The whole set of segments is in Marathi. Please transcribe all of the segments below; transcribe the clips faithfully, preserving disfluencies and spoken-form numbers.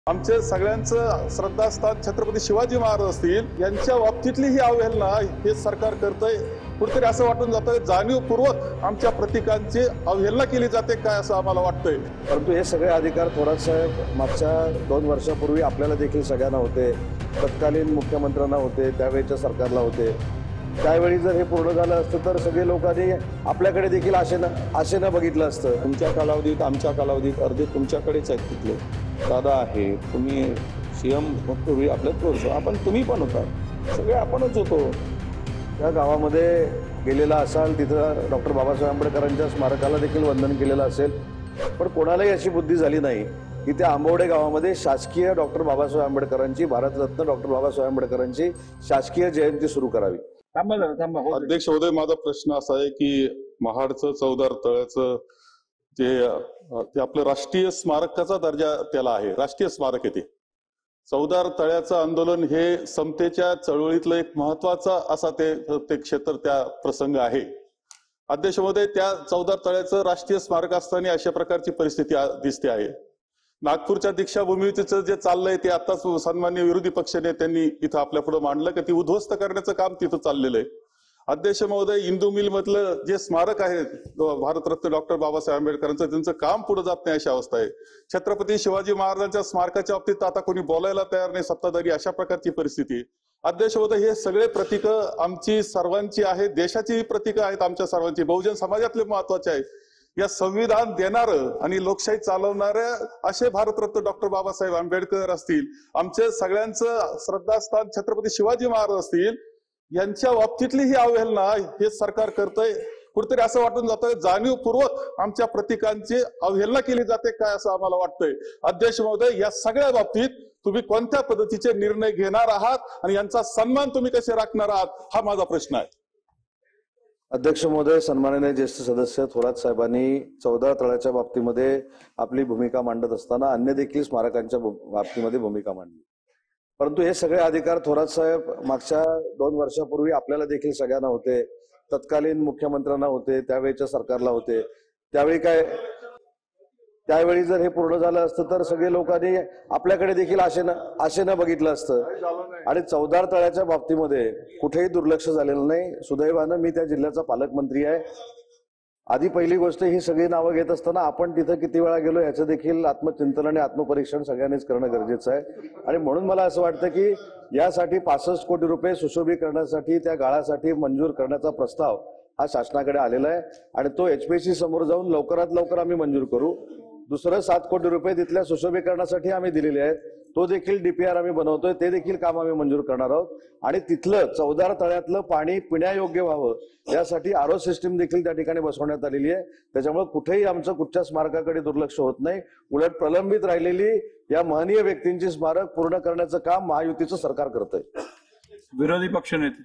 आमचे सगळ्यांचं श्रद्धास्थान छत्रपती शिवाजी महाराज असतील यांच्या बाबतीतली ही अवहेलना हे सरकार करतंय। कुठेतरी असं वाटून जातंय जाणीवपूर्वक आमच्या प्रतीकांची अवहेलना केली जाते काय असं आम्हाला वाटतंय। परंतु हे सगळे अधिकार थोरात साहेब मागच्या दोन वर्षापूर्वी आपल्याला देखील सगळ्यांना होते, तत्कालीन मुख्यमंत्र्यांना होते, त्यावेळेच्या सरकारला होते। त्यावेळी जर हे पूर्ण झालं असतं तर सगळे लोकांनी आपल्याकडे देखील आशेनं आशेनं बघितलं असतं। तुमच्या कालावधीत आमच्या कालावधीत अर्धे तुमच्याकडेच आहेत तिथले दादा आहे, तुम्ही सीएम पूर्वी आपल्याच वर्ष आपण तुम्ही पण होता, सगळे आपणच होतो। त्या गावामध्ये गेलेला असाल तिथं डॉक्टर बाबासाहेब आंबेडकरांच्या स्मारकाला देखील वंदन केलेलं असेल, पण कोणालाही अशी बुद्धी झाली नाही की त्या आंबवडे गावामध्ये शासकीय डॉक्टर बाबासाहेब आंबेडकरांची भारतरत्न डॉक्टर बाबासाहेब आंबेडकरांची शासकीय जयंती सुरू करावी। अध्यक्ष महोदय, माझा प्रश्न असा आहे की महाडचं चौदार तळ्याचं जे ते आपलं राष्ट्रीय स्मारकाचा दर्जा त्याला आहे, राष्ट्रीय स्मारक आहे ते। चौदार तळ्याचं आंदोलन हे समतेच्या चळवळीतलं एक महत्वाचा असा ते ते क्षेत्र त्या प्रसंग आहे। अध्यक्ष महोदय, त्या चौदार तळ्याचं राष्ट्रीय स्मारक असताना अशा प्रकारची परिस्थिती दिसते आहे। नागपूरच्या दीक्षाभूमीचं जे चाललंय ते आताच सन्माननीय विरोधी पक्ष नेत्यांनी इथं आपल्या पुढे मांडलं की ती उद्ध्वस्त करण्याचं काम तिथं चाललेलं आहे। अध्यक्ष महोदय, इंदू मिल मधलं जे स्मारक आहे भारतरत्न डॉक्टर बाबासाहेब आंबेडकरांचं, त्यांचं काम पुढे जात नाही अशी अवस्था आहे। छत्रपती शिवाजी महाराजांच्या स्मारकाच्या बाबतीत आता कोणी बोलायला तयार नाही, सत्ताधारी, अशा प्रकारची परिस्थिती। अध्यक्ष महोदय, हे सगळे प्रतीक आमची सर्वांची आहेत, देशाची प्रतीक आहेत, आमच्या सर्वांची, बहुजन समाजातले महत्वाचे आहेत। या संविधान देणारं आणि लोकशाही चालवणाऱ्या असे भारतरत्न डॉक्टर बाबासाहेब आंबेडकर असतील, आमचे सगळ्यांचं श्रद्धास्थान छत्रपती शिवाजी महाराज असतील, यांच्या बाबतीतली ही अवहेलना हे सरकार करतंय। कुठेतरी असं वाटून जातंय जाणीवपूर्वक आमच्या प्रतीकांची अवहेलना केली जाते काय असं आम्हाला वाटतंय। अध्यक्ष महोदय, या सगळ्या बाबतीत तुम्ही कोणत्या पद्धतीचे निर्णय घेणार आहात आणि यांचा सन्मान तुम्ही कसे राखणार आहात हा माझा प्रश्न आहे। अध्यक्ष महोदय, सन्माननीय ज्येष्ठ सदस्य थोरात साहेबांनी चौदार तळ्याच्या बाबतीमध्ये आपली भूमिका मांडत असताना अन्य देखील स्मारकांच्या बाबतीमध्ये भूमिका मांडली। परंतु हे सगळे अधिकार थोरात साहेब मागच्या दोन वर्षापूर्वी आपल्याला देखील सगळ्यांना होते, तत्कालीन मुख्यमंत्र्यांना होते, त्यावेळेच्या सरकारला होते। त्यावेळी काय त्यावेळी जर हे पूर्ण झालं असतं तर सगळे लोकांनी आपल्याकडे देखील आशेनं आशेनं बघितलं असतं। आणि चौदार तळ्याच्या बाबतीमध्ये कुठेही दुर्लक्ष झालेलं नाही। सुदैवानं मी त्या जिल्ह्याचा पालकमंत्री आहे। आधी पहिली गोष्ट, ही सगळी नावं घेत असताना आपण तिथं किती वेळा गेलो याचं देखील आत्मचिंतन आणि आत्मपरीक्षण सगळ्यांनीच करणं गरजेचं आहे। आणि म्हणून मला असं वाटतं की यासाठी पासष्ट कोटी रुपये सुशोभीकरणासाठी त्या गाळासाठी मंजूर करण्याचा प्रस्ताव हा शासनाकडे आलेला आहे आणि तो एचपीसी समोर जाऊन लवकरात लवकर आम्ही मंजूर करू। दुसरं सात कोटी रुपये तिथल्या सुशोभीकरणासाठी आम्ही दिलेले आहेत, तो देखील डीपीआर आम्ही बनवतोय, ते देखील काम आम्ही मंजूर करणार आहोत। आणि तिथलं चौदार तळ्यातलं पाणी पिण्यायोग्य व्हावं यासाठी आरो सिस्टीम देखील त्या ठिकाणी बसवण्यात आलेली आहे। त्याच्यामुळे कुठेही आमचं कुठच्या स्मारकाकडे दुर्लक्ष होत नाही, उलट प्रलंबित राहिलेली या महनीय व्यक्तींची स्मारक पूर्ण करण्याचं काम महायुतीचं सरकार करतंय। विरोधी पक्ष नेते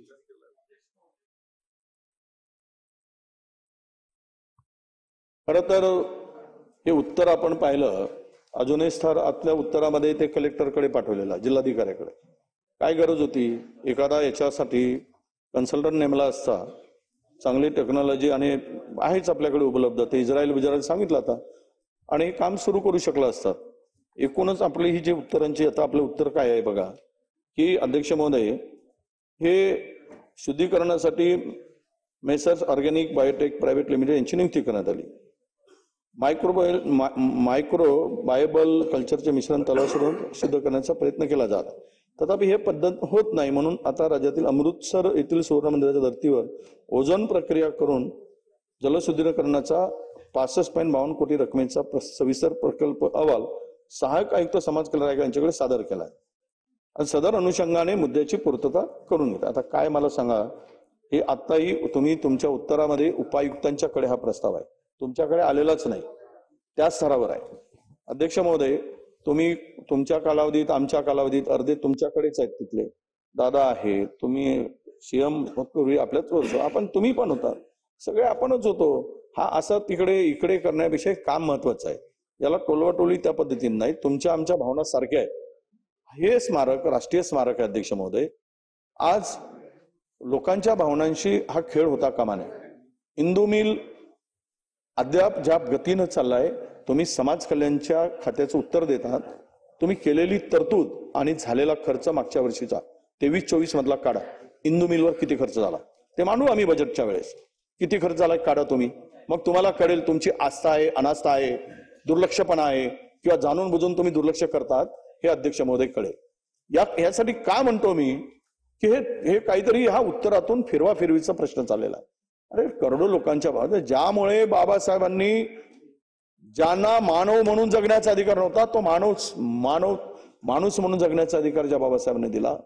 खरं तर हे उत्तर आपण पाहिलं, अजूनही स्थर आतल्या उत्तरामध्ये ते कलेक्टरकडे पाठवलेला, जिल्हाधिकाऱ्याकडे। काय गरज होती? एखादा याच्यासाठी कन्सल्टंट नेमला असता, चांगली टेक्नॉलॉजी आणि आहेच आपल्याकडे उपलब्ध, ते इस्रायल बिजरायल सांगितलं आता, आणि काम सुरू करू शकलं असतात। एकूणच आपली ही जी उत्तरांची, आता आपलं उत्तर काय आहे बघा की अध्यक्ष महोदय, हे शुद्धीकरणासाठी Messrs organic biotech private limited यांची नियुक्ती करण्यात आली। मायक्रोबायल मायक्रो बायोबल कल्चरचे मिश्रण तलावासरून शुद्ध करण्याचा प्रयत्न केला जात, तथापि हे पद्धत होत नाही। म्हणून आता राज्यातील अमृतसर येथील सुवर्ण मंदिराच्या धर्तीवर ओझोन प्रक्रिया करून जलशुद्धीकरणाचा पासष्ट पॉईंट बावन्न कोटी रकमेचा सविस्तर प्रकल्प अहवाल सहाय्यक आयुक्त समाज कल्याण यांच्याकडे सादर केला आणि सदर अनुषंगाने मुद्द्याची पूर्तता करून घेतली। आता काय मला सांगा, हे आताही तुम्ही तुमच्या उत्तरामध्ये उपायुक्तांच्याकडे हा प्रस्ताव आहे, तुमच्याकडे आलेलाच नाही, त्या स्तरावर आहे। अध्यक्ष महोदय, तुम्ही तुमच्या कालावधीत आमच्या कालावधीत अर्धे तुमच्याकडेच आहेत तिथले दादा आहे, तुम्ही सीएम पूर्वी आपल्याच वर्ष आपण तुम्ही पण होता, सगळे आपणच होतो। हा असं तिकडे इकडे करण्यापेक्षा काम महत्वाचं आहे, याला टोलवाटोली त्या पद्धतीने नाही, तुमच्या आमच्या भावना सारख्या आहेत। हे स्मारक राष्ट्रीय स्मारक आहे अध्यक्ष महोदय। आज लोकांच्या भावनांशी हा खेळ होता कामा नये। इंदू मिल अद्याप ज्या गतीनं चाललाय, तुम्ही समाज कल्याणच्या खात्याचं उत्तर देतात, तुम्ही केलेली तरतूद आणि झालेला खर्च मागच्या वर्षीचा तेवीस चोवीस मधला काढा. इंदू मिलवर किती खर्च झाला ते मांडू आम्ही बजेटच्या वेळेस. किती खर्च झाला काढा तुम्ही, मग तुम्हाला कळेल तुमची आस्था आहे, अनास्था आहे, दुर्लक्षपणा आहे किंवा जाणून बुजून तुम्ही दुर्लक्ष करतात हे अध्यक्ष महोदय कळेल. या यासाठी का म्हणतो मी की हे हे काहीतरी हा उत्तरातून फिरवा फिरवीचा प्रश्न चाललेला आहे. अरे करोडो लोकांच्या भावात ज्यामुळे बाबासाहेबांनी ज्यांना मानव म्हणून जगण्याचा अधिकार नव्हता तो मानव मानव माणूस म्हणून जगण्याचा अधिकार ज्या बाबासाहेबांनी दिला,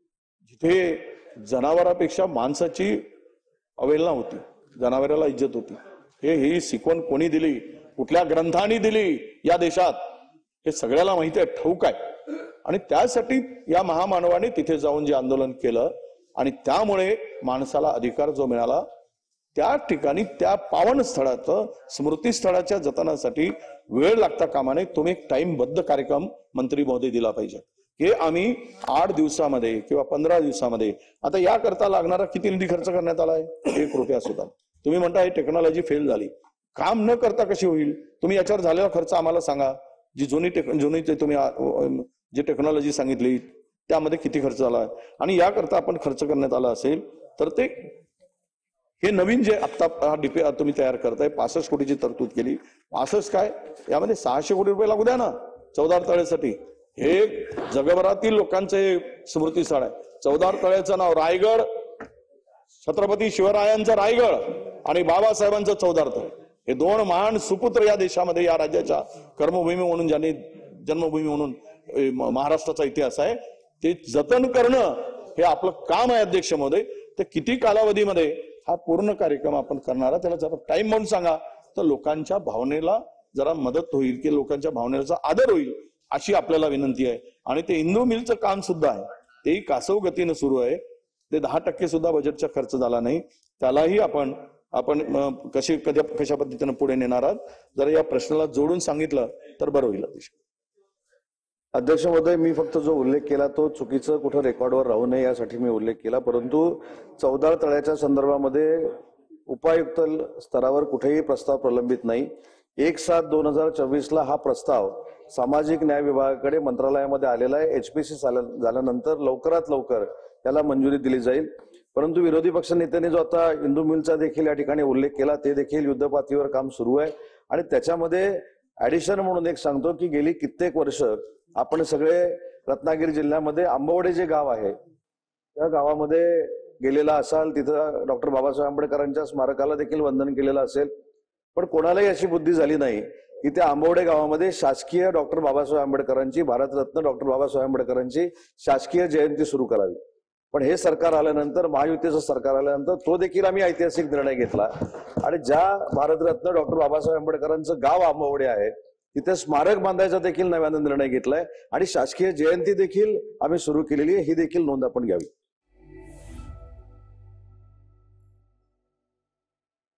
जिथे जनावरापेक्षा माणसाची अवहेलना होती, जनावराला इज्जत होती, हे ही शिकवण कोणी दिली, कुठल्या ग्रंथांनी दिली या देशात हे सगळ्याला माहिती आहे, ठाऊक आहे. आणि त्यासाठी या महामानवाने तिथे जाऊन जे आंदोलन केलं आणि त्यामुळे माणसाला अधिकार जो मिळाला, त्या ठिकाणी त्या पावन स्थळाचं स्मृती स्थळाच्या जतनासाठी वेळ लागता कामा नये. तुम्ही एक टाइमबद्ध कार्यक्रम मंत्री महोदय दिला पाहिजे. हे आम्ही आठ दिवसामध्ये किंवा पंधरा दिवसामध्ये, आता याकरता लागणारा किती निधी खर्च करण्यात आलाय, एक रुपया सुद्धा. तुम्ही म्हणता ही टेक्नॉलॉजी फेल झाली, काम न करता कशी होईल? तुम्ही याच्यावर झालेला खर्च आम्हाला सांगा. जी जुनी टेक जुनी ते तुम्ही जी टेक्नॉलॉजी सांगितली त्यामध्ये किती खर्च झाला आणि याकरता आपण खर्च करण्यात आला असेल तर ते हे नवीन जे आता हा डीपी तुम्ही तयार करताय पासष्ट कोटीची तरतूद केली. पासष्ट काय, यामध्ये सहाशे कोटी रुपये लागू द्या ना चौदार तळ्यासाठी. हे जगभरातील लोकांचे स्मृती स्थळ आहे. चौदार तळ्याचं नाव रायगड, छत्रपती शिवरायांचा रायगड आणि बाबासाहेबांचं चौदार तळे, हे दोन महान सुपुत्र या देशामध्ये या राज्याच्या कर्मभूमी म्हणून ज्यांनी जन्मभूमी म्हणून महाराष्ट्राचा इतिहास आहे ते जतन करणं हे आपलं काम आहे अध्यक्ष महोदय. तर किती कालावधीमध्ये हा पूर्ण कार्यक्रम आपण करणार, त्याला जरा टाइम म्हणून सांगा तर लोकांच्या भावनेला जरा मदत होईल की लोकांच्या भावनेचा आदर होईल अशी आपल्याला विनंती आहे. आणि ते इंदू मिलचं काम सुद्धा आहे, तेही कासव गतीनं सुरू आहे. ते दहा टक्के सुद्धा बजेटचा खर्च झाला नाही, त्यालाही आपण आपण कशी कधी कशा पद्धतीनं पुढे नेणार आहात जर या प्रश्नाला जोडून सांगितलं तर बरं होईल. अध्यक्ष महोदय, मी फक्त जो उल्लेख केला तो चुकीचं कुठं रेकॉर्डवर राहू नये यासाठी मी उल्लेख केला. परंतु चौदार तळ्याच्या संदर्भामध्ये उपायुक्त स्तरावर कुठेही प्रस्ताव प्रलंबित नाही. एक सात दोन हजार चोवीस ला हा प्रस्ताव सामाजिक न्याय विभागाकडे मंत्रालयामध्ये आलेला आहे. एचपीसी झाल्यानंतर लवकरात लवकर त्याला मंजुरी दिली जाईल. परंतु विरोधी पक्ष नेत्यांनी जो आता इंदू मिलचा देखील या ठिकाणी उल्लेख केला ते देखील युद्धपातळीवर काम सुरू आहे. आणि त्याच्यामध्ये ऍडिशन म्हणून एक सांगतो की गेली कित्येक वर्ष आपण सगळे रत्नागिरी जिल्ह्यामध्ये आंबवडे जे गाव आहे त्या गावामध्ये गेलेला असाल, तिथं डॉक्टर बाबासाहेब आंबेडकरांच्या स्मारकाला देखील वंदन केलेलं असेल. पण कोणालाही अशी बुद्धी झाली नाही की त्या आंबवडे गावामध्ये शासकीय डॉक्टर बाबासाहेब आंबेडकरांची, भारतरत्न डॉक्टर बाबासाहेब आंबेडकरांची शासकीय जयंती सुरू करावी. पण हे सरकार आल्यानंतर, महायुतीचं सरकार आल्यानंतर तो देखील आम्ही ऐतिहासिक निर्णय घेतला आणि ज्या भारतरत्न डॉक्टर बाबासाहेब आंबेडकरांचं गाव आंबवडे आहे तिथे स्मारक बांधायचा देखील नव्यानं निर्णय घेतलाय आणि शासकीय जयंती देखील आम्ही सुरू केलेली आहे. ही देखील नोंद आपण घ्यावी.